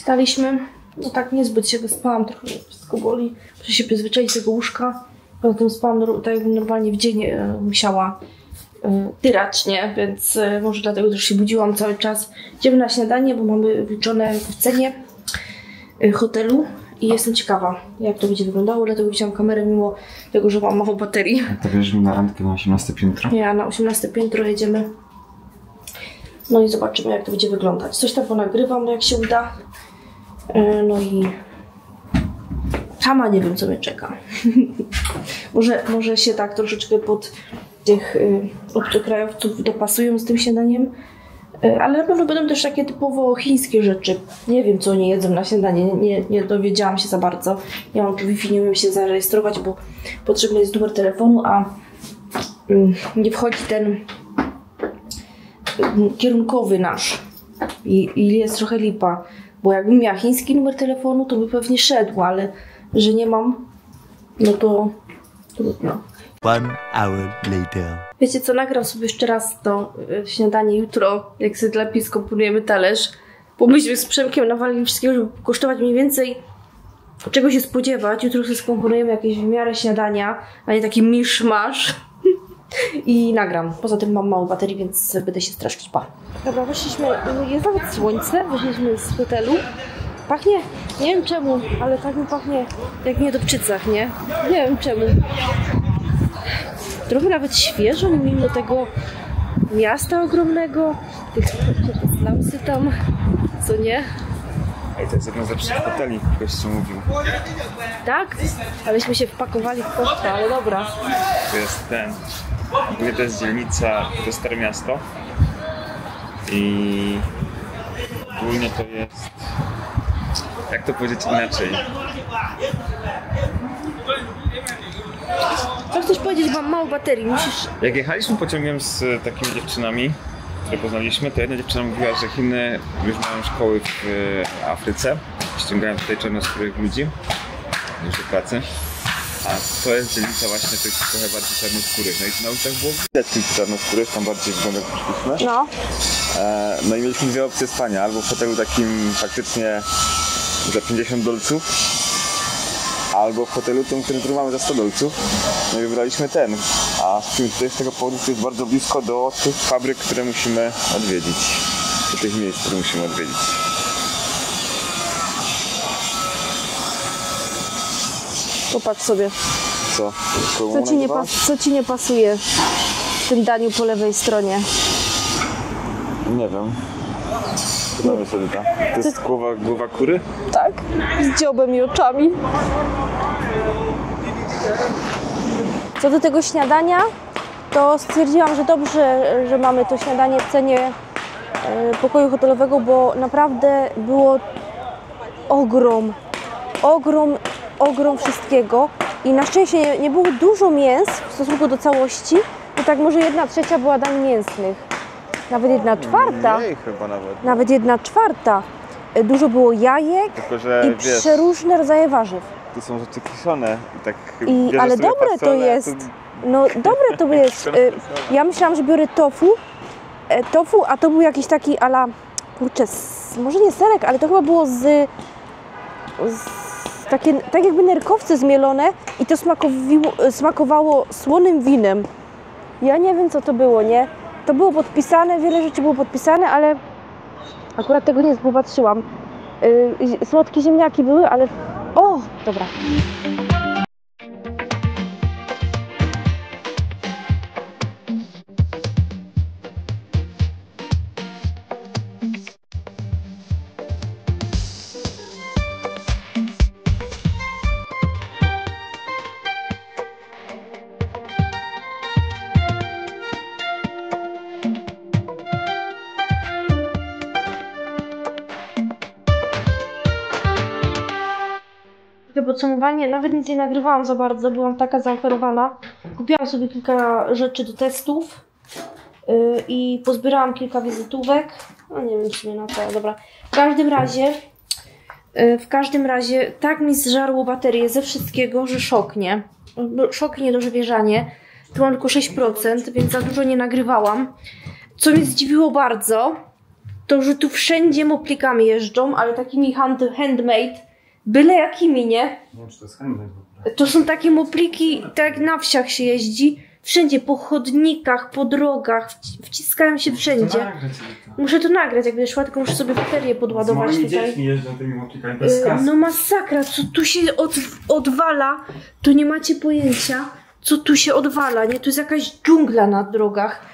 Wstaliśmy, no tak niezbyt się wyspałam, trochę wszystko boli. Muszę się przyzwyczaić do tego łóżka. Poza tym spałam tak jakby normalnie w dzień musiała tyrać, nie? Więc może dlatego też się budziłam cały czas. Idziemy na śniadanie, bo mamy wliczone w cenie hotelu i jestem ciekawa, jak to będzie wyglądało, dlatego wziąłam kamerę mimo tego, że mam mało baterii. To bierzemy na randkę na 18 piętro? Ja na 18 piętro jedziemy. No i zobaczymy, jak to będzie wyglądać. Coś tam ponagrywam, jak się uda. No i sama nie wiem, co mnie czeka. może się tak troszeczkę pod tych obcokrajowców dopasują z tym śniadaniem. Ale na pewno będą też takie typowo chińskie rzeczy. Nie wiem, co oni jedzą na śniadanie. Nie dowiedziałam się za bardzo. Ja mam tu Wi-Fi, nie umiem się zarejestrować, bo potrzebny jest numer telefonu, a nie wchodzi ten kierunkowy nasz. I jest trochę lipa. Bo jakbym miała chiński numer telefonu, to by pewnie szedł, ale że nie mam, no to trudno. 1 hour later. Wiecie co, nagram sobie jeszcze raz to śniadanie jutro, jak sobie lepiej skomponujemy talerz. Bo myśmy z Przemkiem nawalili wszystkiego, żeby kosztować mniej więcej czego się spodziewać. Jutro sobie skomponujemy jakieś w miarę śniadania, a nie taki miszmasz. I nagram. Poza tym mam mało baterii, więc będę się strasznie pa. Dobra, weszliśmy, jest nawet słońce, wyszliśmy z hotelu. Pachnie, nie wiem czemu, ale tak mi pachnie jak w Niedobczycach, nie? Nie wiem czemu. Trochę nawet świeżo, mimo tego miasta ogromnego, tych lampsy tam, co nie? Ej, to jest jedna z lepszych hoteli, gościu mówił. Tak? Aleśmy się wpakowali w koszta, ale dobra. To jest ogólnie to jest dzielnica, to jest Stare Miasto. I ogólnie to jest, jak to powiedzieć inaczej? Co chcesz powiedzieć, mam mało baterii, musisz... Jak jechaliśmy pociągiem z takimi dziewczynami, które poznaliśmy, to jedna dziewczyna mówiła, że Chiny już mają szkoły w Afryce. Ściągają tutaj czarnoskórych ludzi już do pracy. A to jest dzielnica właśnie tych trochę bardziej czarnoskórych. No i na ulicach było widać tych czarnoskórych, tam bardziej wygląda jak przyszliśmy. No. No i mieliśmy dwie opcje spania, albo w hotelu takim faktycznie za 50 dolców, albo w hotelu tym, który mamy za 100 dolców. No i wybraliśmy ten. A z tego powodu to jest bardzo blisko do tych fabryk, które musimy odwiedzić. Do tych miejsc, które musimy odwiedzić. Popatrz sobie. Co? Co ci nie pasuje w tym daniu po lewej stronie? Nie wiem. Co tam jest Edyta? To jest głowa kury? Tak, z dziobem i oczami. Co do tego śniadania, to stwierdziłam, że dobrze, że mamy to śniadanie w cenie pokoju hotelowego, bo naprawdę było ogrom wszystkiego i na szczęście nie było dużo mięs w stosunku do całości, to tak może 1/3 była dań mięsnych. Nawet 1/4. Mniej chyba nawet. Nawet 1/4. Dużo było jajek tylko, że, i przeróżne rodzaje warzyw. Tu są rzeczy kiszone i tak. Ale dobre to jest. No dobre to jest. Ja myślałam, że biorę tofu, a to był jakiś taki ala, kurczę, może nie serek, ale to chyba było takie, tak jakby nerkowce zmielone i to smakowało słonym winem. Ja nie wiem, co to było, nie? To było podpisane, wiele rzeczy było podpisane, ale akurat tego nie popatrzyłam. Słodkie ziemniaki były, ale... O! Dobra. Podsumowanie, nawet nic nie nagrywałam za bardzo, byłam taka zaoferowana. Kupiłam sobie kilka rzeczy do testów i pozbierałam kilka wizytówek. No nie wiem, czy na to, dobra. W każdym razie tak mi zżarło baterię ze wszystkiego, że szok, nie? Szok i niedowierzanie. Tu mam tylko 6%, więc za dużo nie nagrywałam. Co mnie zdziwiło bardzo, to że tu wszędzie moplikami jeżdżą, ale takimi handmade, byle jakimi, nie? Nie wiem, czy to jest handmade w ogóle. To są takie mopliki, tak jak na wsiach się jeździ, wszędzie, po chodnikach, po drogach, wciskają się wszędzie. Muszę to nagrać, jak będę szła, tylko muszę sobie baterię podładować tutaj. tutaj. Jeżdżą tymi moplikami bez kasy. No masakra, co tu się odwala, to nie macie pojęcia, co tu się odwala, nie? To jest jakaś dżungla na drogach.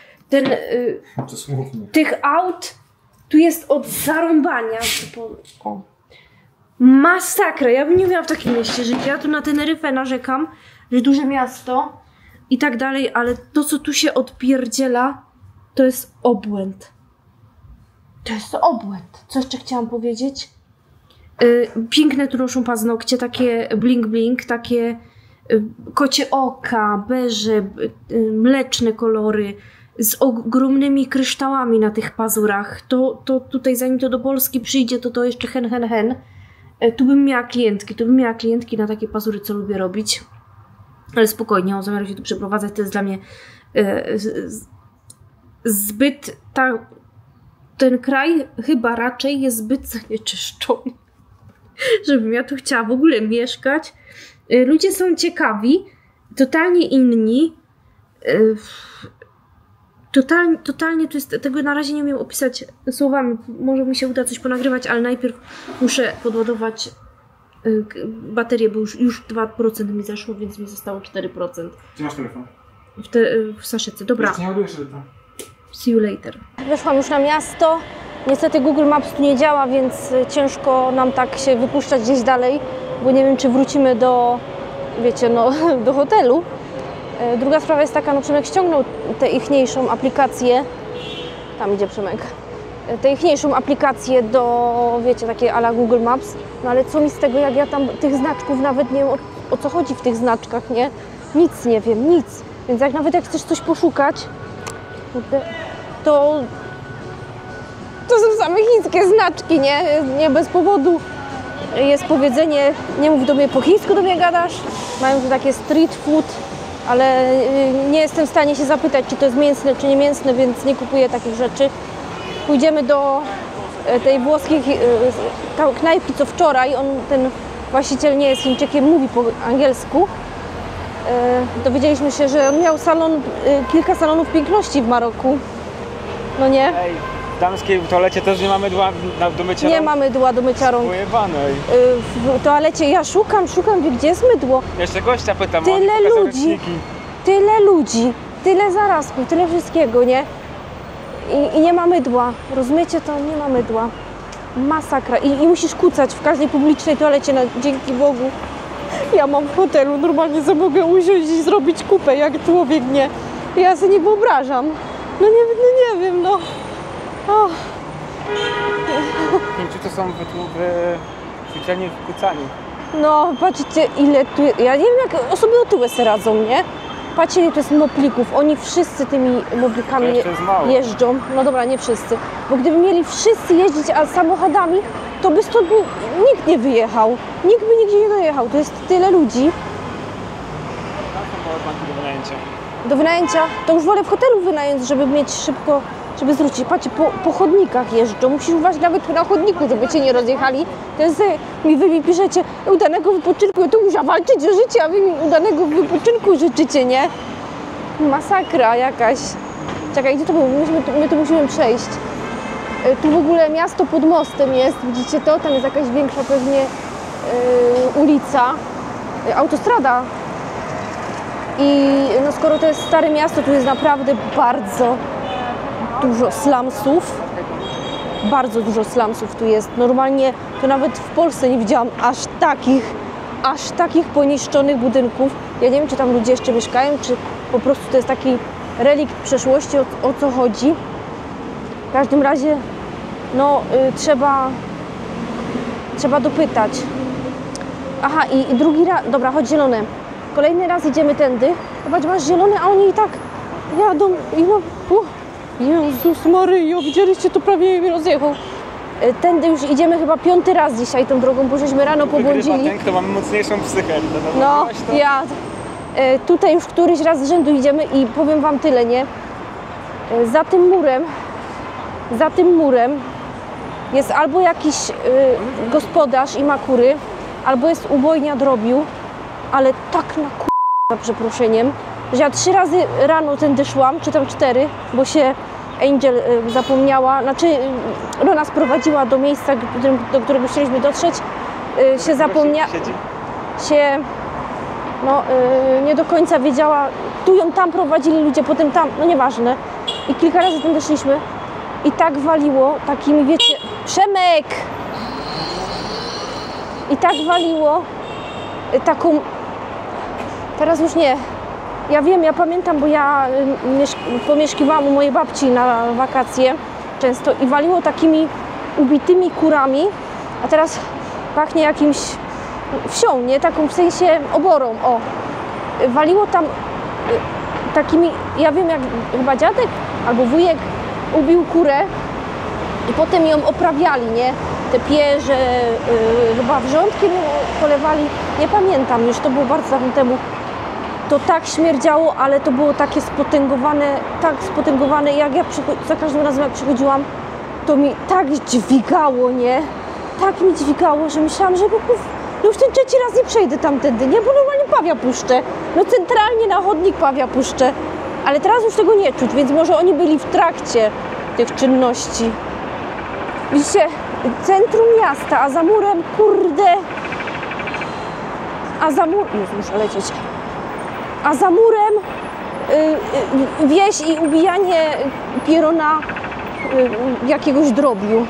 Tych aut tu jest od zarąbania. O. Masakra, ja bym nie miała w takim mieście żyć. Ja tu na Teneryfę narzekam, że duże miasto i tak dalej, ale to, co tu się odpierdziela, to jest obłęd. To jest obłęd. Co jeszcze chciałam powiedzieć? Piękne tu noszą paznokcie, takie bling bling, takie kocie oka, beże, mleczne kolory, z ogromnymi kryształami na tych pazurach. To tutaj, zanim to do Polski przyjdzie, to jeszcze hen. Tu bym miała klientki na takie pazury, co lubię robić. Ale spokojnie, mam zamiar się tu przeprowadzać, to jest dla mnie zbyt... Ten kraj chyba raczej jest zbyt zanieczyszczony, żebym ja tu chciała w ogóle mieszkać. Ludzie są ciekawi, totalnie inni. Totalnie to jest, tego na razie nie umiem opisać słowami. Może mi się uda coś ponagrywać, ale najpierw muszę podładować baterię, bo już 2% mi zeszło, więc mi zostało 4%. Gdzie masz telefon? W saszetce. Dobra. Nie ładujesz telefon. See you later. Weszłam już na miasto. Niestety Google Maps tu nie działa, więc ciężko nam tak się wypuszczać gdzieś dalej, bo nie wiem, czy wrócimy do, wiecie, no, do hotelu. Druga sprawa jest taka, no Przemek ściągnął tę ichniejszą aplikację, tam idzie Przemek, tę ichniejszą aplikację do, wiecie, takie a la Google Maps, no ale co mi z tego, jak ja tam tych znaczków nawet nie wiem o co chodzi w tych znaczkach, nie? Nic nie wiem, nic. Więc nawet jak chcesz coś poszukać, to są same chińskie znaczki, nie? Nie bez powodu jest powiedzenie, nie mów do mnie po chińsku, do mnie gadasz. Mają tu takie street food, ale nie jestem w stanie się zapytać, czy to jest mięsne, czy nie mięsne, więc nie kupuję takich rzeczy. Pójdziemy do tej włoskiej knajpki, co wczoraj. Ten właściciel nie jest Chińczykiem, mówi po angielsku. Dowiedzieliśmy się, że on miał kilka salonów piękności w Maroku. No nie? Ej, w damskiej toalecie też nie mamy dła do mycia rąk? Nie mamy dła do mycia rąk. Pojebanej. W toalecie ja szukam, gdzie jest mydło. Jeszcze gościa pytam, Tyle ludzi, tyle zarazków, tyle wszystkiego, nie? I nie ma mydła, rozumiecie to? Nie ma mydła. Masakra. I musisz kucać w każdej publicznej toalecie, dzięki Bogu. Ja mam w hotelu, normalnie sobie mogę usiąść i zrobić kupę jak człowiek, nie? Ja sobie nie wyobrażam. No nie wiem, no. Oh. Chińczycy to są ćwiczeni w kucaniu. No, patrzcie ile tu jest. Ja nie wiem, jak osoby otyłe se radzą, nie? Patrzcie, ile to jest moplików. Oni wszyscy tymi moplikami jeżdżą. No dobra, nie wszyscy. Bo gdyby mieli wszyscy jeździć samochodami, to by stąd nikt nie wyjechał. Nikt by nigdzie nie dojechał. To jest tyle ludzi. Do wynajęcia. Do wynajęcia? To już wolę w hotelu wynająć, żeby mieć szybko, żeby zwrócić. Patrzcie, po chodnikach jeżdżą. Musisz uważać nawet na chodniku, żeby cię nie rozjechali. Teraz wy mi piszecie udanego wypoczynku. Ja tu muszę walczyć o życie, a wy mi udanego wypoczynku życzycie, nie? Masakra jakaś. Czekaj, gdzie to było? My tu musimy przejść. Tu w ogóle miasto pod mostem jest, widzicie to? Tam jest jakaś większa pewnie ulica, autostrada. I no skoro to jest stare miasto, tu jest naprawdę bardzo dużo slumsów. Bardzo dużo slumsów tu jest. Normalnie to nawet w Polsce nie widziałam aż takich poniszczonych budynków. Ja nie wiem, czy tam ludzie jeszcze mieszkają, czy po prostu to jest taki relikt przeszłości, o co chodzi. W każdym razie no trzeba dopytać. Aha, i drugi raz, dobra, chodź zielone. Kolejny raz idziemy tędy. Zobacz, masz zielone, a oni i tak jadą i no... Jezus Maryjo, widzieliście, to prawie mnie rozjechał. Tędy już idziemy chyba 5. raz dzisiaj tą drogą, bo żeśmy rano pobłądzili. Ten, kto mamy mocniejszą psychę. No, ja. Tutaj już któryś raz z rzędu idziemy i powiem wam tyle, nie? Za tym murem Jest albo jakiś gospodarz i ma kury, albo jest ubojnia drobiu, ale tak na za przeproszeniem, że ja 3 razy rano tędy szłam, czy tam 4, bo się Angel zapomniała, znaczy no nas prowadziła do miejsca, do którego chcieliśmy dotrzeć, się zapomniała, nie do końca wiedziała, tu ją tam prowadzili ludzie, potem tam, no nieważne. I kilka razy tędy szliśmy i tak waliło takimi, wiecie, Przemek! I tak waliło taką, teraz już nie, ja wiem, ja pamiętam, bo ja pomieszkiwałam u mojej babci na wakacje często i waliło takimi ubitymi kurami, a teraz pachnie jakimś wsią, nie? Taką w sensie oborą, o. Waliło tam takimi, ja wiem, jak chyba dziadek albo wujek ubił kurę i potem ją oprawiali, nie? Te pierze, chyba wrzątkiem polewali, nie pamiętam już, to było bardzo dawno temu. To tak śmierdziało, ale to było takie spotęgowane, tak spotęgowane, jak ja za każdym razem jak przychodziłam, to mi tak dźwigało, nie? Tak mi dźwigało, że myślałam, że no już ten 3. raz nie przejdę tamtędy, nie? Bo normalnie pawia puszczę. No centralnie na chodnik pawia puszczę. Ale teraz już tego nie czuć, więc może oni byli w trakcie tych czynności. Widzicie, centrum miasta, a za murem, kurde... A za murem... Muszę lecieć. A za murem wieś i ubijanie pierona jakiegoś drobiu.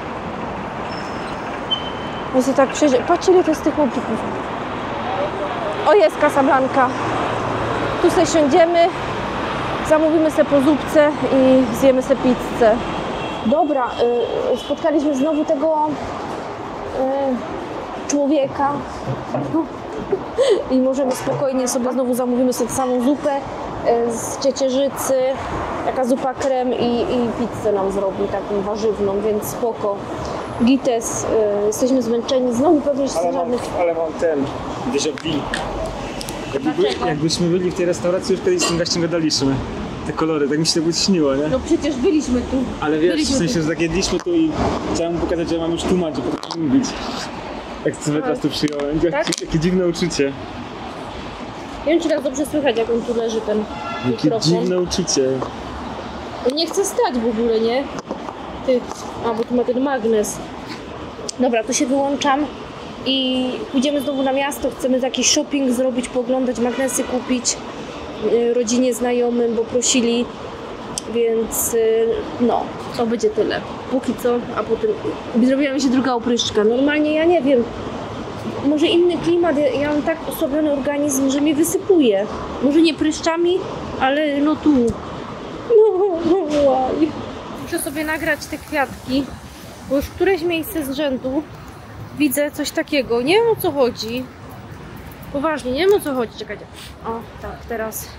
Muszę tak przejrzeć. Patrzcie, ile to jest tych mobilków. O, jest Casablanca. Tu sobie siądziemy, zamówimy sobie po zupce i zjemy sobie pizzę. Dobra, spotkaliśmy znowu tego człowieka i możemy spokojnie sobie znowu zamówimy sobie samą zupę z ciecierzycy, taka zupa krem i pizzę nam zrobi, taką warzywną, więc spoko. Gites, jesteśmy zmęczeni, znowu pewnie jeszcze żadnych... Ale mam ten, déjà vu. Jakbyśmy byli w tej restauracji, już kiedyś z tym gościem gadaliśmy. Te kolory, tak mi się to śniło, nie? No przecież byliśmy tu. Ale wiesz, w sensie, że tak jedliśmy tu i chciałem mu pokazać, że mam już tłumacz, że potrafię mówić. Jak sobie teraz tu przyjąłem. Tak? Jakie dziwne uczucie. Nie wiem, czy nas dobrze słychać, jak on tu leży, ten mikrofon. Jakie dziwne uczucie. Nie chce stać w ogóle, nie? Ty, bo tu ma ten magnes. Dobra, to się wyłączam i pójdziemy znowu na miasto. Chcemy jakiś shopping zrobić, pooglądać, magnesy kupić rodzinie, znajomym, bo prosili. Więc no, to będzie tyle. Póki co, a potem zrobiła mi się druga opryszczka. Normalnie ja nie wiem, może inny klimat, ja mam tak osłabiony organizm, że mnie wysypuje. Może nie pryszczami, ale no tu. No, łaj. Muszę sobie nagrać te kwiatki, bo już któreś miejsce z rzędu widzę coś takiego. Nie wiem, o co chodzi. Poważnie, nie wiem, o co chodzi. Czekajcie. O, tak, teraz.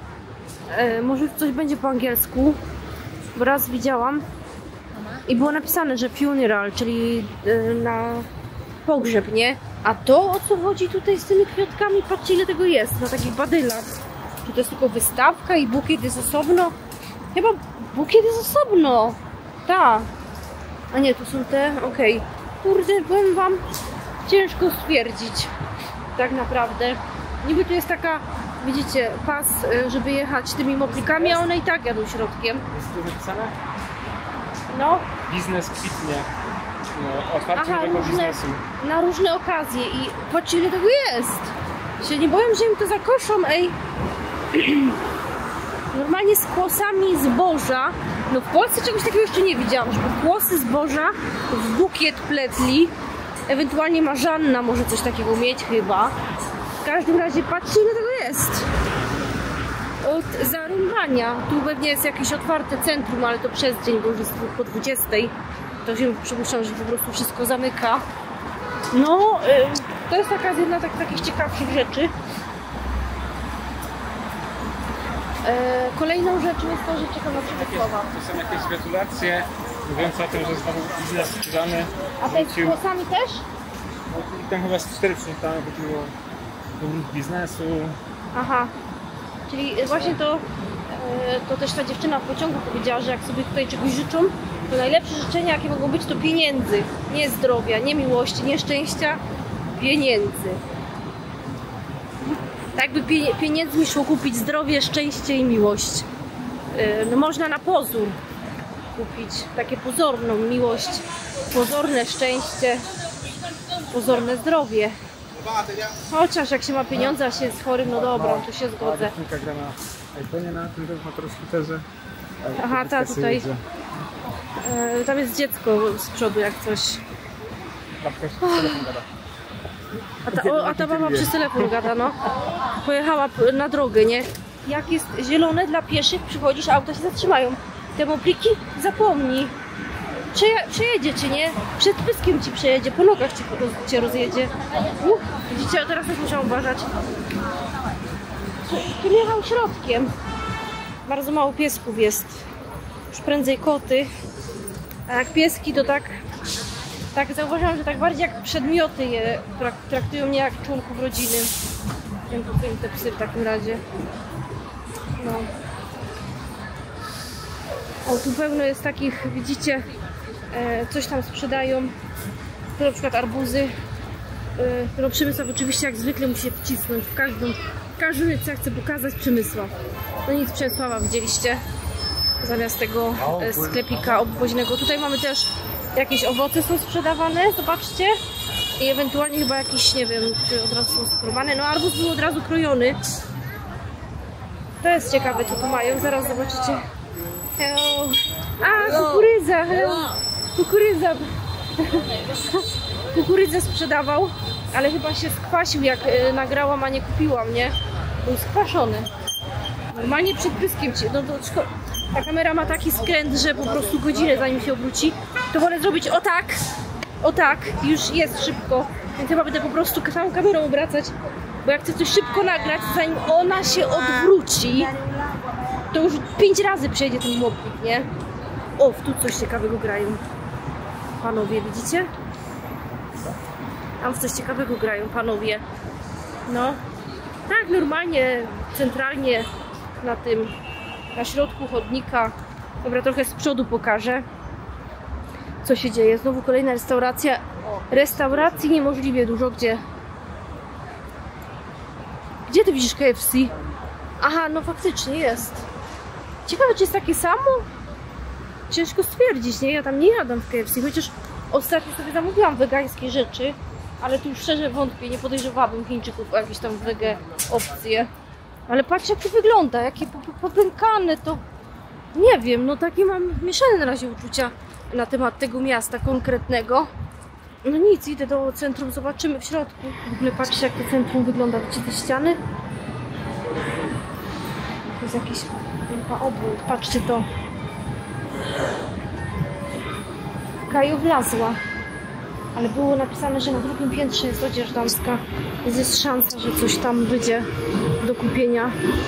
Może coś będzie po angielsku, bo raz widziałam i było napisane, że funeral, czyli na pogrzeb, nie? A to, o co chodzi tutaj z tymi kwiatkami, patrzcie, ile tego jest na takich badylach. Czy to jest tylko wystawka i bukiet jest osobno? Chyba bukiet jest osobno. Tak. A nie, tu są te, okej. Kurde, powiem wam, ciężko stwierdzić tak naprawdę. Niby tu jest taka, widzicie, pas, żeby jechać tymi moplikami, a one i tak jadą środkiem. Jest tu napisane? No. Biznes kwitnie. No, otwarcie nowego biznesu. Na różne okazje i patrzcie, ile tego jest. Się nie boję, że im to zakoszą, ej. Normalnie z kłosami zboża. No w Polsce czegoś takiego jeszcze nie widziałam, żeby kłosy zboża w bukiet pletli. Ewentualnie Marzanna może coś takiego mieć chyba. W każdym razie patrzcie, ile tego jest. Od zarąbania. Tu pewnie jest jakieś otwarte centrum, ale to przez dzień, bo już jest po 20. To się przypuszczam, że po prostu wszystko zamyka. No, to jest taka jedna z takich ciekawszych rzeczy. Kolejną rzeczą jest to, że czekam na słowa. To są jakieś gratulacje mówiące o tym, że znowu biznes skrzydany. A te z kłosami też? No, tam chyba z 4 przyczyny chodziło o ruch biznesu. Aha, czyli właśnie to też ta dziewczyna w pociągu powiedziała, że jak sobie tutaj czegoś życzą, To najlepsze życzenia, jakie mogą być, to pieniędzy. Nie zdrowia, nie miłości, nie szczęścia, pieniędzy. Tak by pieniędzmi szło kupić zdrowie, szczęście i miłość. No można na pozór kupić takie pozorną miłość, pozorne szczęście, pozorne zdrowie. Chociaż jak się ma pieniądze, a się jest chorym, no dobra, to się zgodzę. Kilka gra na iPhone'ie, na tym motoroskuterze. Aha, ta tutaj. Tam jest dziecko z przodu jak coś. Babka się z telefon gada. A ta baba przez telefon gada, no. Pojechała na drogę, nie? Jak jest zielone dla pieszych, przychodzisz, auta się zatrzymają. Te mopliki zapomnij. Przejedzie cię, nie? Przed pyskiem ci przejedzie, po nogach cię rozjedzie. Widzicie, teraz też muszę uważać. Tu jechał środkiem. Bardzo mało piesków jest. Już prędzej koty. A jak pieski, to tak zauważyłam, że tak bardziej jak przedmioty je traktują mnie jak członków rodziny. Wiem, po co im te psy w takim razie. No. O, tu pełno jest takich, widzicie, coś tam sprzedają. To na przykład arbuzy. No Przemysław oczywiście jak zwykle musi się wcisnąć w każdym miejscu chcę pokazać Przemysław. No nic, Przemysława widzieliście zamiast tego sklepika obwoźnego. Tutaj mamy też jakieś owoce są sprzedawane, zobaczcie. I ewentualnie chyba jakiś, nie wiem, czy od razu są skrowane. No arbuz był od razu krojony. To jest ciekawe, co tu mają, zaraz zobaczycie. Hello. A, kukurydza, hello. Kukurydza. Kukurydzę sprzedawał, ale chyba się skwasił, jak nagrałam, a nie kupiłam, nie? Był skwaszony. Normalnie przed pyskiem ci. No to ta kamera ma taki skręt, że po prostu godzinę zanim się obróci. To wolę zrobić o tak, już jest szybko. Więc chyba będę po prostu całą kamerą obracać, bo jak chcę coś szybko nagrać, zanim ona się odwróci, to już 5 razy przejdzie ten moplik, nie? O, tu coś ciekawego grają. Panowie, widzicie? Tam w coś ciekawego grają panowie. No. Tak, normalnie, centralnie na środku chodnika. Dobra, trochę z przodu pokażę, co się dzieje. Znowu kolejna restauracja. Restauracji niemożliwie dużo. Gdzie? Gdzie ty widzisz KFC? Aha, no faktycznie jest. Ciekawe, czy jest takie samo? Ciężko stwierdzić, nie? Ja tam nie jadam w KFC, chociaż ostatnio sobie zamówiłam wegańskie rzeczy, ale tu już szczerze wątpię, nie podejrzewałabym Chińczyków o jakieś tam wege opcje. Ale patrzcie, jak to wygląda, jakie popękane to... Nie wiem, no takie mam mieszane na razie uczucia na temat tego miasta konkretnego. No nic, idę do centrum, zobaczymy w środku. W ogóle patrzcie, jak to centrum wygląda, widzicie te ściany? To jest jakiś chyba obłód, patrzcie to. Kaju wlazła, ale było napisane, że na drugim piętrze jest odzież damska, więc jest szansa, że coś tam będzie do kupienia.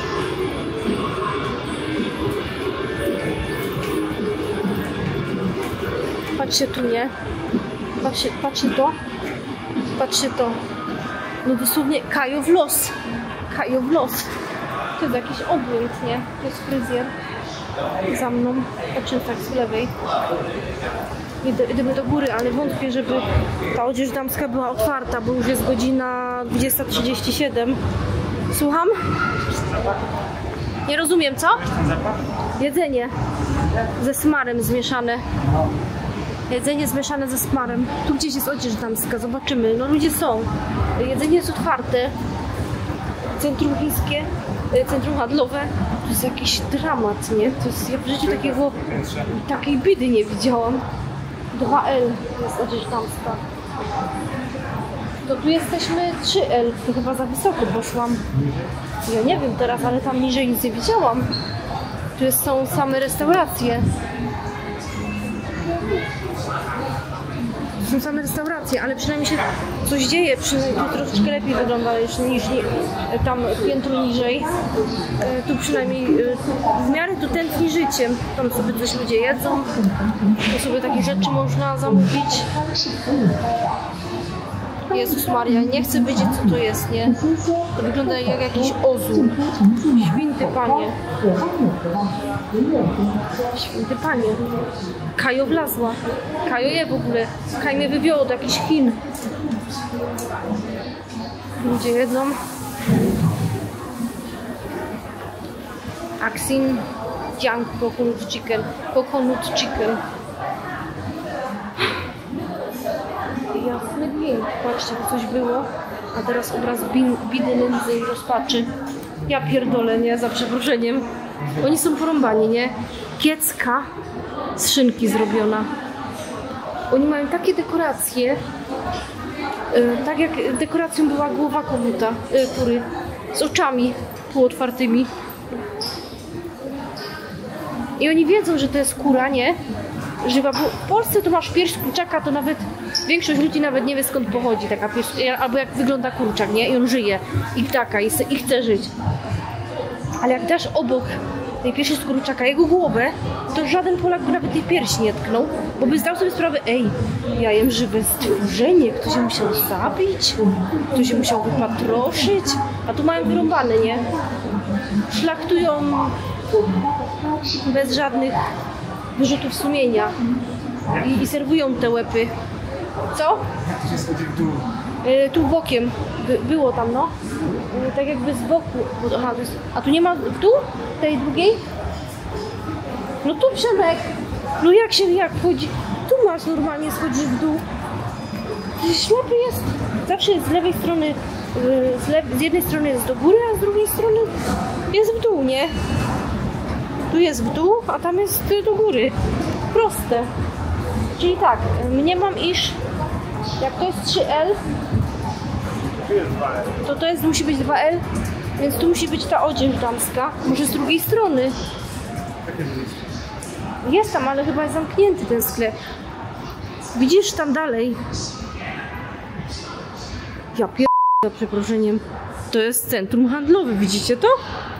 Patrzcie tu, nie? Patrzcie to. Patrzcie to. No dosłownie Kajo w los. Kajo w los. To jest jakiś obłęd, nie? To jest fryzjer. Za mną. Patrzę tak z lewej. Idziemy do góry, ale wątpię, żeby ta odzież damska była otwarta, bo już jest godzina 20:37. Słucham? Nie rozumiem, co? Jedzenie ze smarem zmieszane. Jedzenie zmieszane ze smarem. Tu gdzieś jest odzież damska, zobaczymy. No ludzie są. Jedzenie jest otwarte. Centrum chińskie, centrum handlowe. To jest jakiś dramat, nie? To jest, ja w życiu takiej biedy nie widziałam. 2L jest odzież damska. To tu jesteśmy 3L. To chyba za wysoko poszłam. Ja nie wiem teraz, ale tam niżej nic nie widziałam. Tu są same restauracje. Są same restauracje, ale przynajmniej się coś dzieje, przynajmniej tu troszeczkę lepiej wygląda niż tam piętro niżej. Tu przynajmniej w miarę tu tętni życiem. Tam sobie coś ludzie jedzą, tu sobie takie rzeczy można zamówić. Jezus Maria, nie chcę wiedzieć, co to jest, nie? To wygląda jak jakiś ozór. Święty Panie. Święty Panie. Kajo wlazła. Kajo je w ogóle. Kaj mnie wywiało do jakichś Chin. Ludzie jedzą. Axin Jiang Coconut Chicken. Coconut Chicken. Jasny gwint. Patrzcie, to coś było. A teraz obraz bidy, nędzy i rozpaczy. Ja pierdolę, nie? Za przeproszeniem. Oni są porąbani, nie? Kiecka z szynki zrobiona. Oni mają takie dekoracje. Tak jak dekoracją była głowa koguta, kury. Z oczami półotwartymi. I oni wiedzą, że to jest kura, nie? Żywa, bo w Polsce to masz pierś kurczaka, to nawet większość ludzi nawet nie wie, skąd pochodzi taka pierś, albo jak wygląda kurczak, nie? I on żyje, i ptaka, i chce żyć. Ale jak dasz obok tej piersi z kurczaka jego głowę, to żaden Polak by nawet tej piersi nie tknął, bo by zdał sobie sprawę, ej, ja jem żywe stworzenie, ktoś się musiał zabić, ktoś się musiał wypatroszyć, a tu mają wyrąbane, nie? Szlachtują bez żadnych wyrzutów sumienia i serwują te łepy. Co? Tu bokiem. Było tam, no. Tak jakby z boku. Aha, to jest... A tu nie ma w dół? Tej drugiej? No tu, Przemek. No jak chodzi? Tu masz normalnie schodzić w dół. Ślepy jest. Zawsze jest z lewej strony, z jednej strony jest do góry, a z drugiej strony jest w dół, nie? Tu jest w dół, a tam jest do góry. Proste. Czyli tak, mniemam, iż jak to jest 3L, to jest, musi być 2L, więc tu musi być ta odzież damska. Może z drugiej strony. Jest tam, ale chyba jest zamknięty ten sklep. Widzisz tam dalej? Ja za przeproszeniem. To jest centrum handlowe, widzicie to?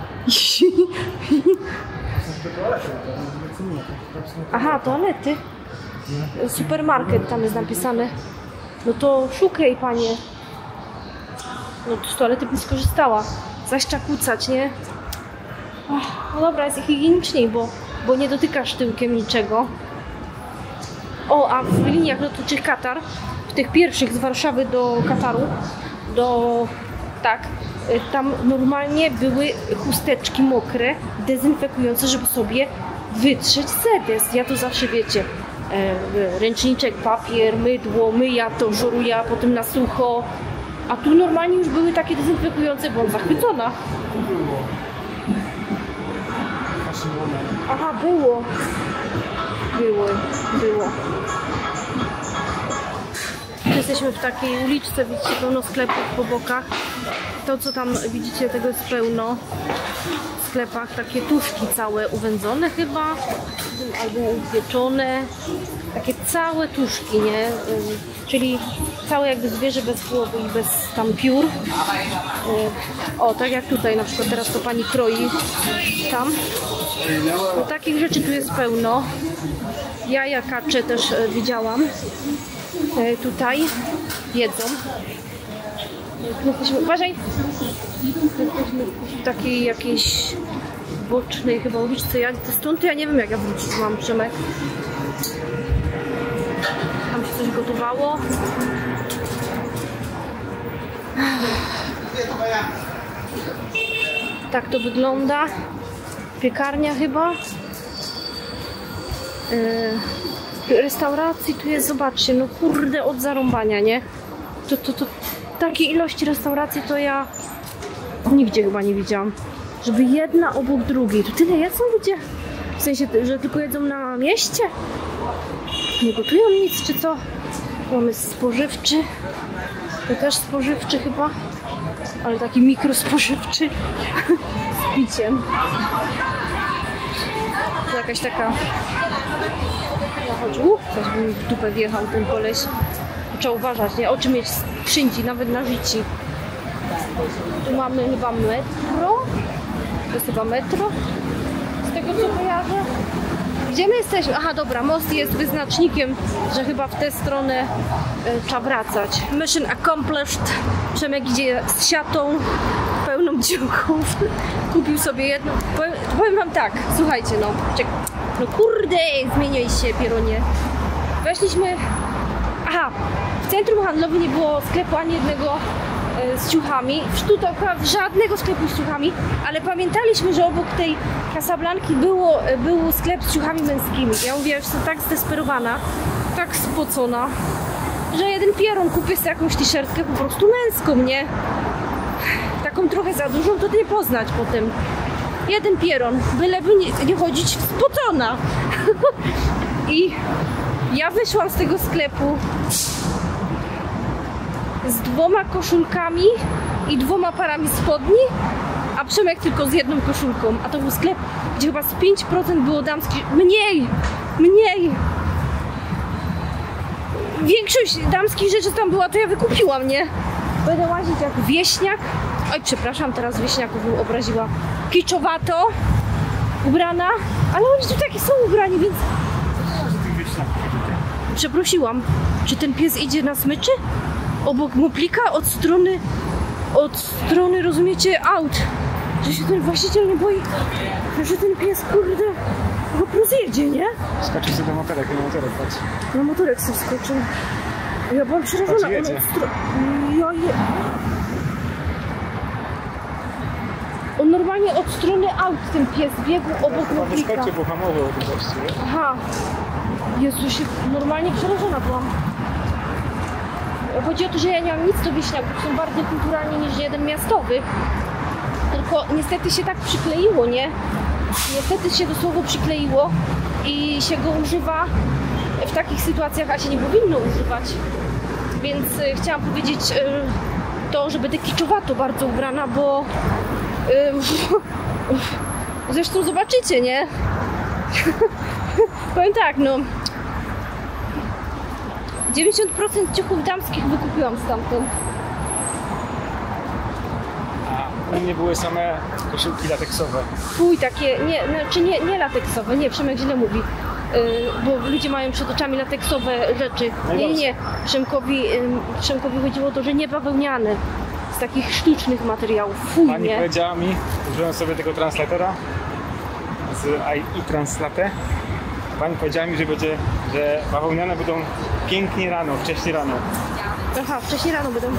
Aha, toalety. Supermarket tam jest napisane. No to szukaj, panie. No to z toalety bym skorzystała. Zaś trzeba kucać, nie? No dobra, jest higieniczniej, bo nie dotykasz tyłkiem niczego. O, a w liniach lotniczych Katar, w tych pierwszych z Warszawy do Kataru, tam normalnie były chusteczki mokre, dezynfekujące, żeby sobie wytrzeć sedes. Ja to zawsze, wiecie, ręczniczek, papier, mydło, myja to, żoruja, potem na sucho. A tu normalnie już były takie dezynfekujące, byłam zachwycona. Aha, było. Jesteśmy w takiej uliczce, widzicie, pełno sklepów po bokach. To, co tam widzicie, tego jest pełno w sklepach. Takie tuszki całe uwędzone chyba, albo upieczone. Takie całe tuszki, nie? Czyli całe jakby zwierzę bez głowy i bez tam piór. O, tak jak tutaj na przykład teraz to pani kroi tam. No, takich rzeczy tu jest pełno. Jaja kacze też widziałam. Tutaj jedzą. Uważaj! Jesteśmy w takiej jakiejś bocznej chyba uliczce. Stąd ja nie wiem, jak ja wrócić mam, Przemek. Tam się coś gotowało. Tak to wygląda. Piekarnia chyba. Restauracji tu jest, zobaczcie, no kurde, od zarąbania, nie? To takiej ilości restauracji to ja nigdzie chyba nie widziałam. Żeby jedna obok drugiej. Tu tyle jedzą ludzie? W sensie, że tylko jedzą na mieście? Nie gotują nic, czy co? Mamy spożywczy. To też spożywczy chyba. Ale taki mikrospożywczy. Z piciem. To jakaś taka... Ktoś by mi w dupę wjechał, ten koleś. Trzeba uważać, nie? Oczy mieć wszędzie, nawet na życiu. Tu mamy chyba metro. To jest chyba metro. Z tego co kojarzę. Gdzie my jesteśmy? Aha, dobra, most jest wyznacznikiem, że chyba w tę stronę trzeba wracać. Mission accomplished. Przemek idzie z siatą pełną dziurków. Kupił sobie jedną. Powiem wam tak, słuchajcie, no kurde, zmieniaj się, pieronie. Weszliśmy. Aha, w centrum handlowym nie było sklepu ani jednego z ciuchami. Tutaj żadnego sklepu z ciuchami, ale pamiętaliśmy, że obok tej Casablanki był sklep z ciuchami męskimi. Ja mówię, że jestem tak zdesperowana, tak spocona, że jeden pieron kupię sobie jakąś t-shirtkę po prostu męską, nie? Taką trochę za dużą, to nie poznać potem. Jeden pieron, byleby nie chodzić spocona. I ja wyszłam z tego sklepu z 2 koszulkami i 2 parami spodni, a Przemek tylko z jedną koszulką. A to był sklep, gdzie chyba z 5% było damskich. Mniej! Większość damskich rzeczy tam była, to ja wykupiłam, nie? Będę łazić jak wieśniak. Oj, przepraszam, teraz wieśniaków obraziła. Kiczowato ubrana, ale oni tu takie są ubrani, więc... Przeprosiłam, czy ten pies idzie na smyczy? Obok moplika od strony, rozumiecie, aut. Że się ten właściciel nie boi, że ten pies, kurde, go rozjedzie, nie? Skacze sobie do motorek, na motorek, patrz. Na motorek sobie skoczył. Ja byłam przerażona. On normalnie od strony aut ten pies biegł obok moplika. Wyskoczy, bo hamował od właściwie. Aha. Jezu, się normalnie przerażona byłam. Chodzi o to, że ja nie mam nic do wieśniaków, są bardziej kulturalni niż jeden miastowy. Tylko niestety się tak przykleiło, nie? Niestety się to słowo przykleiło i się go używa w takich sytuacjach, a się nie powinno używać. Więc chciałam powiedzieć to, że będę kiczowato bardzo ubrana, bo zresztą zobaczycie, nie? Powiem tak, no 90% ciuchów damskich wykupiłam stamtąd. A u mnie były same koszulki lateksowe. Fuj, takie, nie lateksowe, nie, Przemek źle mówi. Bo ludzie mają przed oczami lateksowe rzeczy. Nie. Przemkowi chodziło o to, że nie bawełniane. Z takich sztucznych materiałów. Fuj, Pani nie. powiedziała mi, użyłem sobie tego translatora z AI Translate. Pani powiedziała mi, że bawełniane będą pięknie rano, wcześnie rano. Aha, wcześniej rano będą.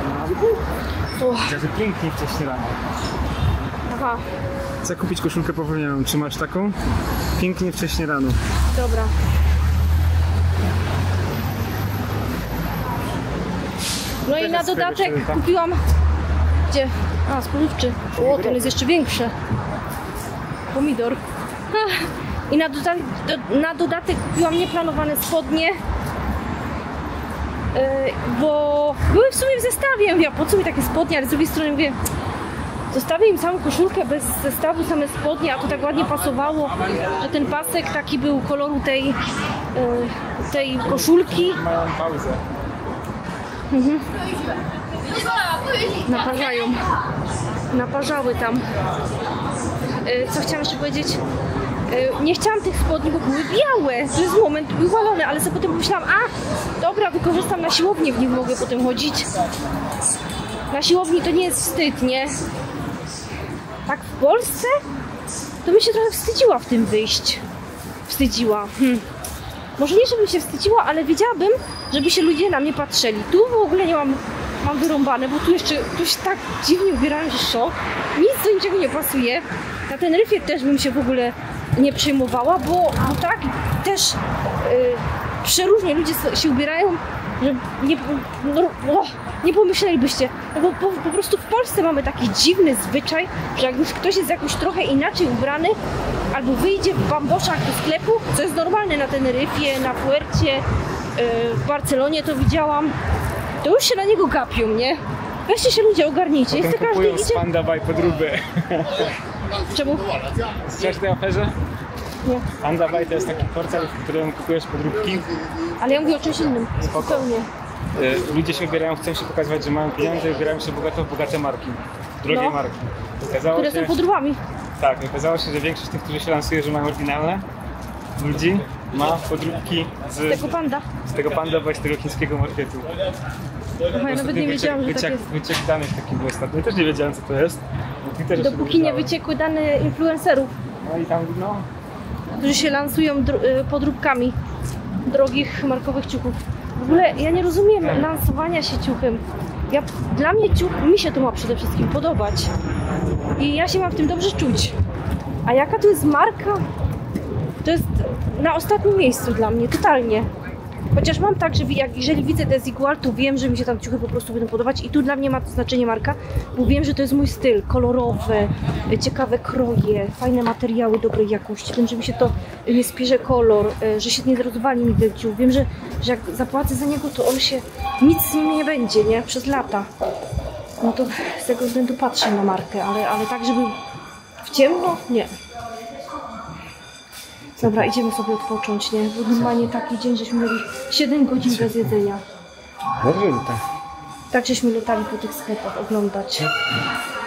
Że pięknie wcześnie rano. Aha, Chcę kupić koszulkę bawełnianą. Czy masz taką? Pięknie wcześnie rano. dobra. No i na dodatek kupiłam... Gdzie? A, spożywczy. O, ten jest jeszcze większy. Pomidor. I na dodatek kupiłam nieplanowane spodnie. Bo były w sumie w zestawie. Mówię, po co mi takie spodnie, ale z drugiej strony mówię, zostawię im samą koszulkę bez zestawu, same spodnie, a to tak ładnie pasowało, że ten pasek taki był koloru tej koszulki. Mają pauzę. Naparzały tam. Co chciałam jeszcze powiedzieć? Nie chciałam tych spodni, bo były białe. Przez moment były walone, ale sobie potem pomyślałam, dobra, wykorzystam na siłownię, w nich mogę potem chodzić. Na siłowni to nie jest wstyd, nie? Tak w Polsce? To bym się trochę wstydziła w tym wyjść. Może nie, żebym się wstydziła, ale wiedziałabym, żeby się ludzie na mnie patrzyli. Tu w ogóle nie mam wyrąbane, bo tu się tak dziwnie ubierają, że szok. Nic do niczego nie pasuje. Na Teneryfie też bym się w ogóle nie przejmowała, bo tak też przeróżnie ludzie się ubierają, że nie pomyślelibyście. No bo po prostu w Polsce mamy taki dziwny zwyczaj, że jak już ktoś jest jakoś trochę inaczej ubrany, albo wyjdzie w bamboszach do sklepu, co jest normalne na Teneryfie, na Puercie, w Barcelonie to widziałam, to już się na niego gapią, nie? Weźcie się ludzie, ogarnijcie. Potem Jest to kupują każdy z Panda by podróby. Czemu? Słyszałeś o tej aferze? Nie. Panda by to jest taki portal, w którym kupujesz podróbki. Ale ja mówię o czymś innym. Zupełnie. Ludzie się ubierają, chcą się pokazywać, że mają pieniądze i ubierają się bogato w bogate marki. Drogie marki. Które są podróbami. Tak, okazało się, że większość tych, którzy się lansuje, że mają oryginalne, ludzi ma podróbki Tego panda. z tego panda, bądź tego chińskiego marketu. Aha, ja nawet nie wiedziałam, że tak jest. Wyciek danych taki był ostatnio. Ja też nie wiedziałem, co to jest. Dopóki nie wyciekły dane influencerów, No i tam, no, którzy się lansują podróbkami drogich markowych ciuchów. W ogóle ja nie rozumiem lansowania się ciuchem. Dla mnie ciuch, mi się to ma przede wszystkim podobać. I ja się mam w tym dobrze czuć. A jaka to jest marka? To jest na ostatnim miejscu dla mnie, totalnie. Chociaż mam tak, że jeżeli widzę Desigual, to wiem, że mi się tam ciuchy po prostu będą podobać i tu dla mnie ma to znaczenie marka, bo wiem, że to jest mój styl, kolorowe, ciekawe kroje, fajne materiały dobrej jakości, wiem, że mi się to nie spierze kolor, że się nie rozwali mi ten ciuch, wiem, że jak zapłacę za niego, to on się, nic z nim nie będzie, nie? Przez lata. No to z tego względu patrzę na markę, ale tak, żeby w ciemno? Nie. Dobra, idziemy sobie odpocząć, nie? Bo normalnie taki dzień, żeśmy mieli 7 godzin bez jedzenia. dobrze tutaj. Tak żeśmy latali po tych sklepach oglądać.